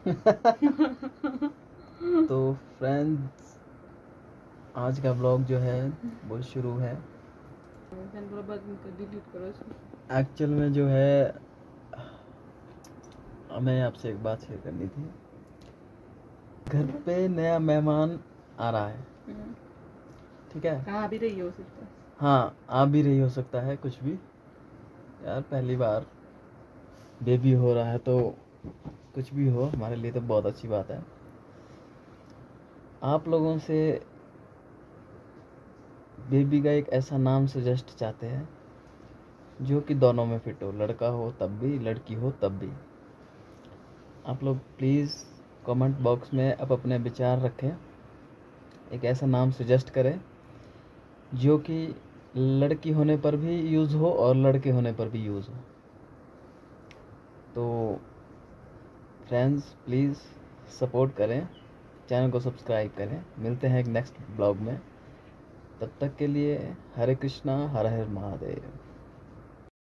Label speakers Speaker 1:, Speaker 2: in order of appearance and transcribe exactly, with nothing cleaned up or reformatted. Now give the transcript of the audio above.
Speaker 1: तो फ्रेंड्स, आज का ब्लॉग जो है वो शुरू है। एक्चुअल में जो है हमें आपसे एक बात शेयर करनी थी। घर पे नया मेहमान आ रहा है, ठीक है?
Speaker 2: हाँ, भी रही हो सकता है।
Speaker 1: हाँ, आ भी रही हो सकता है कुछ भी। यार पहली बार बेबी हो रहा है तो कुछ भी हो, हमारे लिए तो बहुत अच्छी बात है। आप लोगों से बेबी का एक ऐसा नाम सजेस्ट चाहते हैं जो कि दोनों में फिट हो, लड़का हो तब भी, लड़की हो तब भी। आप लोग प्लीज़ कमेंट बॉक्स में अब अपने विचार रखें, एक ऐसा नाम सजेस्ट करें जो कि लड़की होने पर भी यूज़ हो और लड़के होने पर भी यूज़ हो। तो फ्रेंड्स प्लीज़ सपोर्ट करें, चैनल को सब्सक्राइब करें। मिलते हैं एक नेक्स्ट ब्लॉग में, तब तक के लिए हरे कृष्णा हर हर महादेव।